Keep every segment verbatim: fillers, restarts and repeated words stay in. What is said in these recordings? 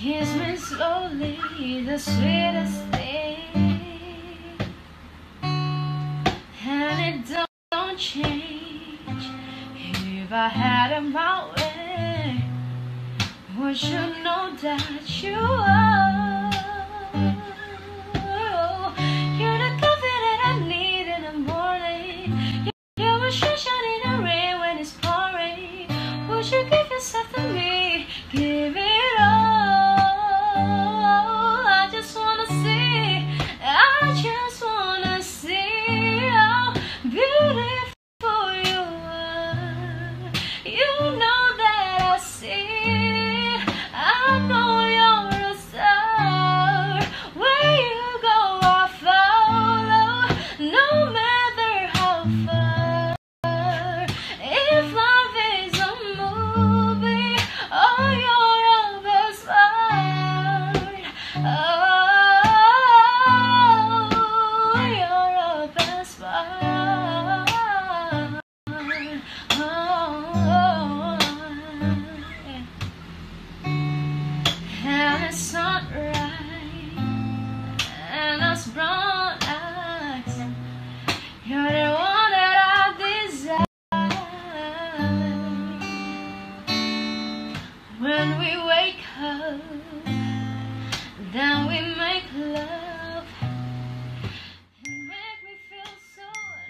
Kiss me slowly, the sweetest thing, and it don't, don't change. If I had it my way, would you know that you are? You're the coffee that I need in the morning. You're my sunshine in the rain when it's pouring. Would you give yourself to me? Give it all. I just wanna see, I just wanna see how beautiful you are. You know that I see it. I know you're a star. Where you go, I follow, no matter how far. If love is a movie, oh, you're a best part. Oh, you're a best part. Oh, and it's not right, and those brown eyes, you're the one that I desire. When we wake up, then we make love, and make me feel so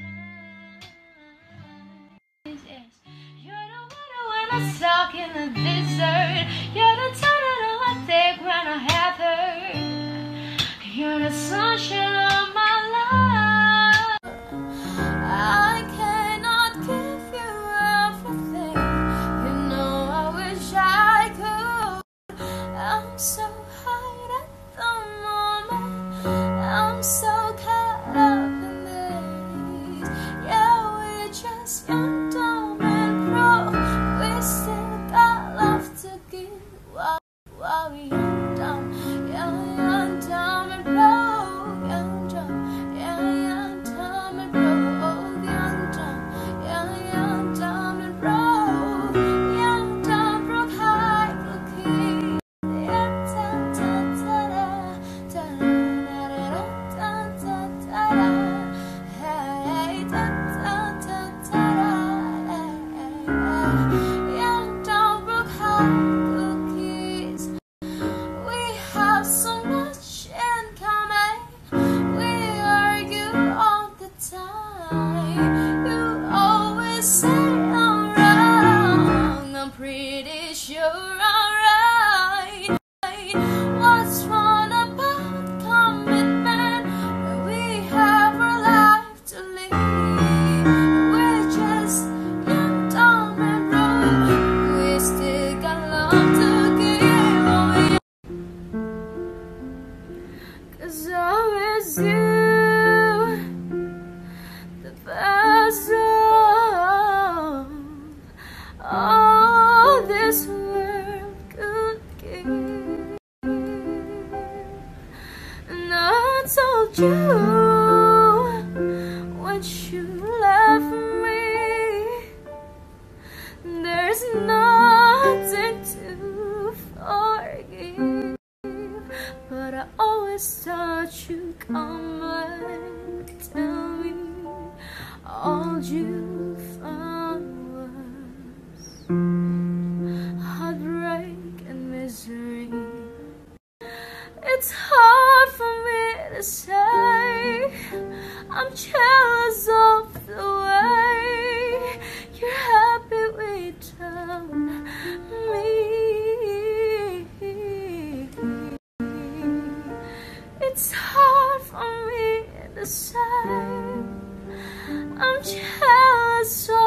nice. Yes. You're the water when I suck in the desert. You're the turtle I take when I have her. You're the sunshine of my life. I cannot give you everything. You know I wish I could. I'm so high at the moment. I'm so caught up in this. Yeah, we're just young, dumb, and broke. We still got love to give. While, while we young, dumb, yeah, young, dumb, and broke. Young, dumb, yeah, young, dumb, and broke. Young, dumb, yeah, young, dumb, and broke. Young, dumb, broke, high cookie. Yeah, da, da, da, da, da, da, da, da, da, da, hey, da, da, da, da, da, young, dumb, broke, high cookies. We have so much in common. We argue all the time. You always say I'm wrong. I'm pretty sure I'm right. What's wrong about commitment when we have our life to live? We're just young, dumb, and broke. We still got love to give. Oh, yeah. 'Cause always you, the best of all this world could give. And I told you what you left me. There's nothing to forgive, but I always thought you'd come and tell me all you found was heartbreak and misery. It's hard for me to say. I'm jealous of the way you're happy without me. It's hard for me to say. I'm jealous of